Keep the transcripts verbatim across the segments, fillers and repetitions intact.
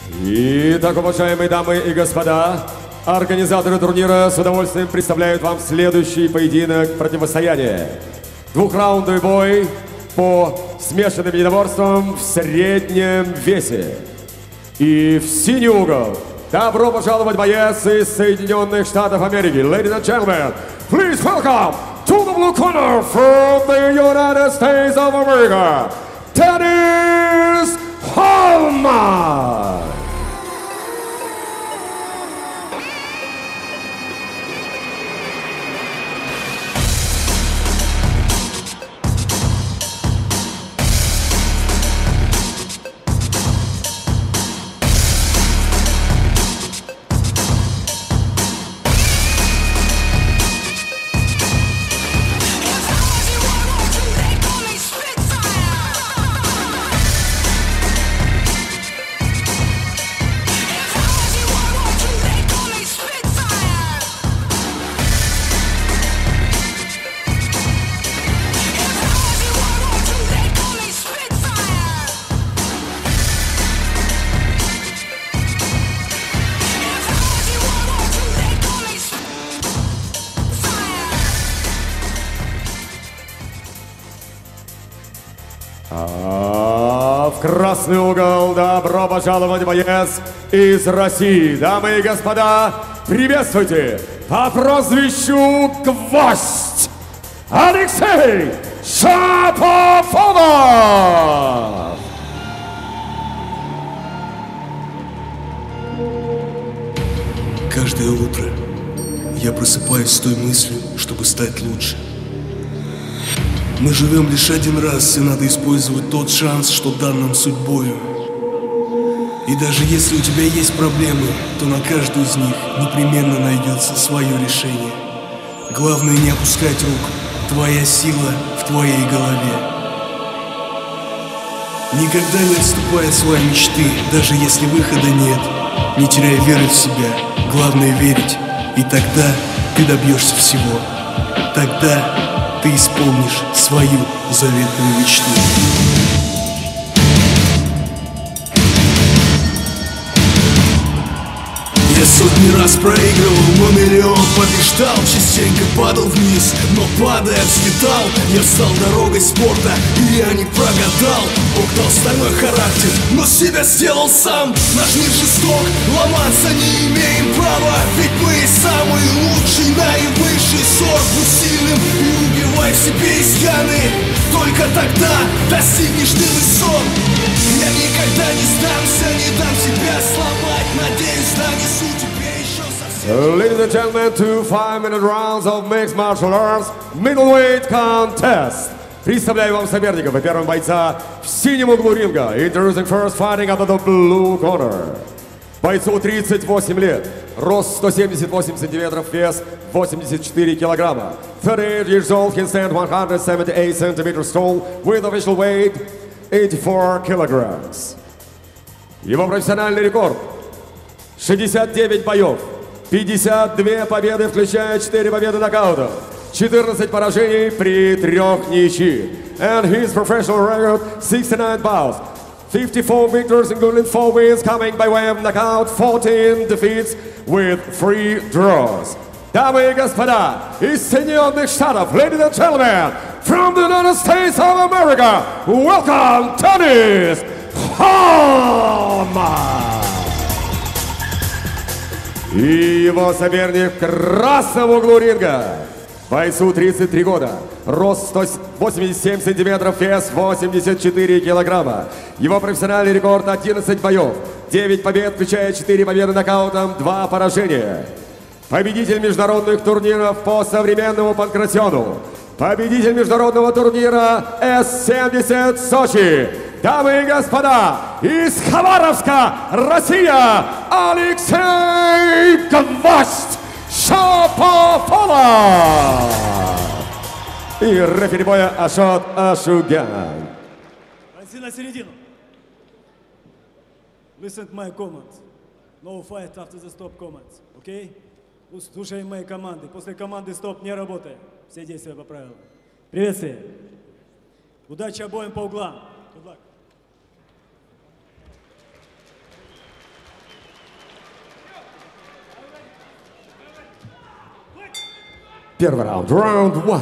Итак, уважаемые дамы и господа, организаторы турнира с удовольствием представляют вам следующий поединок противостояния. Двухраундовый бой по смешанным единоборствам в среднем весе. И в синий угол добро пожаловать боец из Соединенных Штатов Америки. Ladies and gentlemen, please welcome to the blue corner from the United States of America, Dennis Hallman. А в красный угол добро пожаловать боец из России. Дамы и господа, приветствуйте по прозвищу Гвоздь Алексей Шаповалов. Каждое утро я просыпаюсь с той мыслью, чтобы стать лучше. Мы живем лишь один раз, и надо использовать тот шанс, что дан нам судьбою. И даже если у тебя есть проблемы, то на каждую из них непременно найдется свое решение. Главное не опускать рук, твоя сила в твоей голове. Никогда не отступай от своей мечты, даже если выхода нет. Не теряй веры в себя, главное верить, и тогда ты добьешься всего. Тогда ты исполнишь свою заветную мечту. Я сотни раз проигрывал, но миллион побеждал. Частенько падал вниз, но падая взлетал. Я встал дорогой спорта, и я не прогадал. Бог дал стальной характер, но себя сделал сам. Наш мир жесток, ломаться не имеем права. Ведь мы самый лучший, наивысший сорт. Будь сильным и убивай в себе изъяны. Только тогда достигнешь ты высот. Я никогда не сдамся, не дам себя сломать. Надеюсь, донесу тебе еще совсем. Ladies and gentlemen, two five-minute rounds of mixed martial arts middleweight contest. Представляю вам соперников и первого бойца в синем углу ринга. Introducing first, fighting out of the blue corner. Бойцу тридцать восемь лет, рост сто семьдесят восемь сантиметров, вес восемьдесят четыре килограмма. thirty-eight years old, can stand one hundred seventy-eight centimeters tall, with official weight eighty-four kilograms. Его профессиональный рекорд шестьдесят девять боев, пятьдесят две победы, включая четыре победы нокаутом, четырнадцать поражений при трех ничьих. And his professional record sixty-nine bouts, fifty-four victories including four wins coming by way of knockout, fourteen defeats with three draws. Дамы и господа, из Соединенных Штатов, ladies and gentlemen, from the United States of America, welcome Dennis Hallman. И его соперник в красном углу ринга. Бойцу тридцать три года, рост сто восемьдесят семь сантиметров, вес восемьдесят четыре килограмма. Его профессиональный рекорд одиннадцать боев, девять побед, включая четыре победы нокаутом, два поражения. Победитель международных турниров по современному панкратиону. Победитель международного турнира эс семьдесят Сочи. Дамы и господа, из Хабаровска, Россия, Алексей Гвоздь Шаповалов. И рефери боя Ашот Ашугян. Бойцы на середину. Listen to my commands. No fight after the stop commands. Okay? Слушаем мои команды. После команды стоп не работаем. Все действия по правилам. Приветствие. Удачи обоим по углам. Good luck. Первый раунд. Раунд один.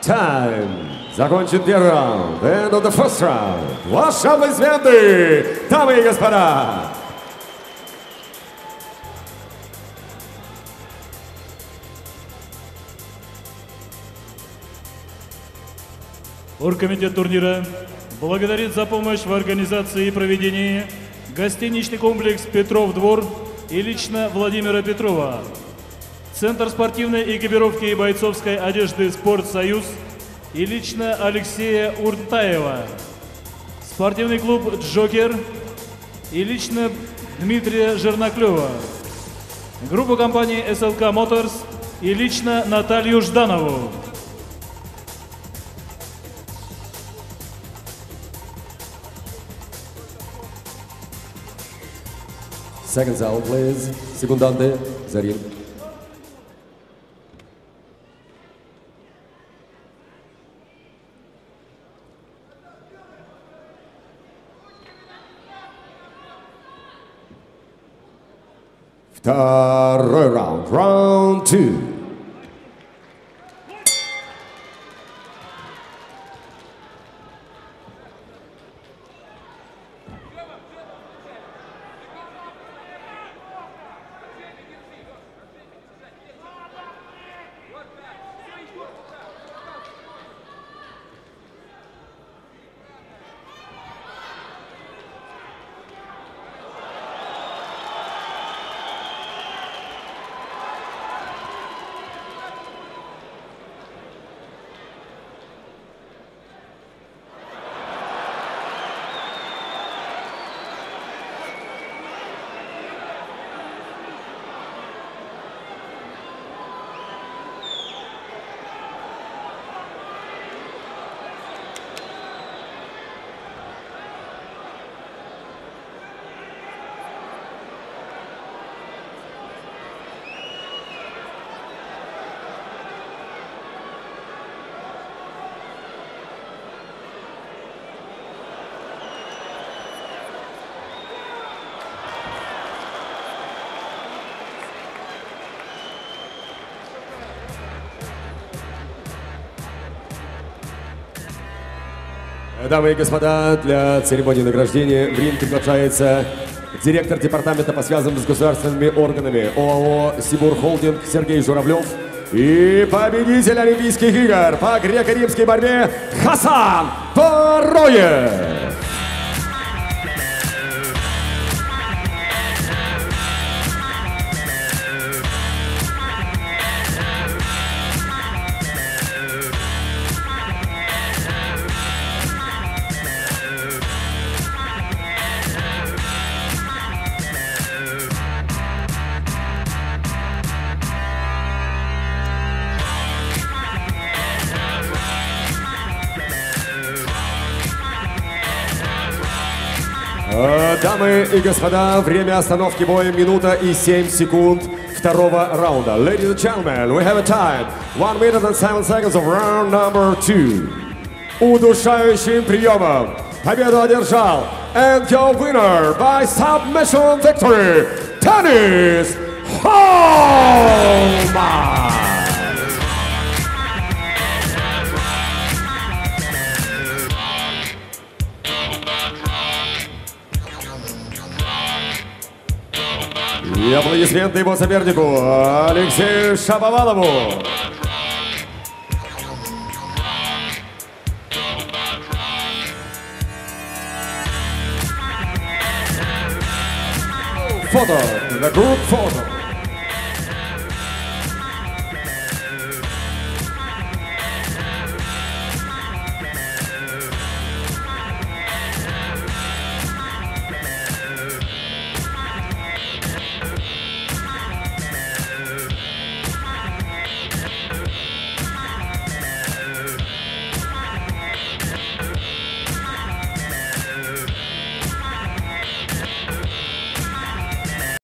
Time. Закончен первый раунд. End of the first round. Ваши аплодисменты, дамы и господа. Оргкомитет турнира благодарит за помощь в организации и проведении гостиничный комплекс «Петров двор» и лично Владимира Петрова, Центр спортивной экипировки и бойцовской одежды «Спортсоюз» и лично Алексея Уртаева, спортивный клуб «Джокер» и лично Дмитрия Жерноклева, группу компании эс эл ка Моторс и лично Наталью Жданову. Seconds out, please. Секунданты за ринг. Второй раунд. Раунд two. Дамы и господа, для церемонии награждения в ринг приглашается директор департамента по связям с государственными органами ОАО «Сибур Холдинг» Сергей Журавлев и победитель Олимпийских игр по греко-римской борьбе Хасан Пороев. Дамы и господа, время остановки боя минута и семь секунд второго раунда. Ladies and gentlemen, we have a time. one minute and seven seconds of round number two. Удушающим приемом победу одержал and your winner by submission victory, Денис Холман. И аплодисменты его сопернику Алексею Шаповалову. Фото, the group photo.